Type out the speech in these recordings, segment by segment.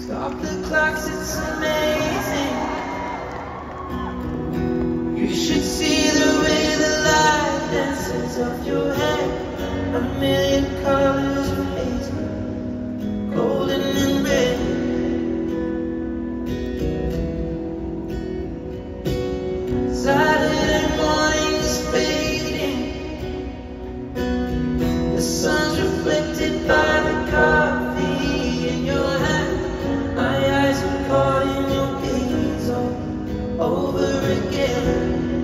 Stop the clocks, it's amazing. You should see the way the light dances off your head. A million colors of hazel, golden and red. Saturday morning is fading. The sun's reflected by the coffee in your hand. My eyes are caught in your gaze all over again.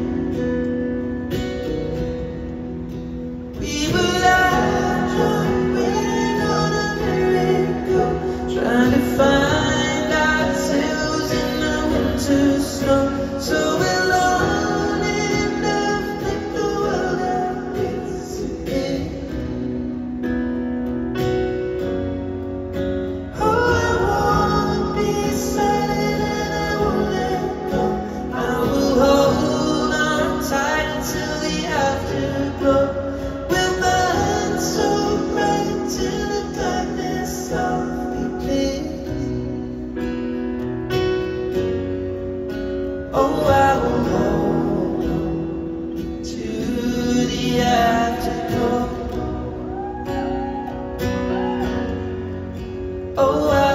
We were out jumping on a merry-go, trying to find ourselves in the winter snow. So alone enough to make the world out disappear. Oh, I won't be silent and I won't let go. I will hold on tight until the afterglow will burn so bright till the darkness softly clears. Oh, I will hold on to the afterglow. Oh, I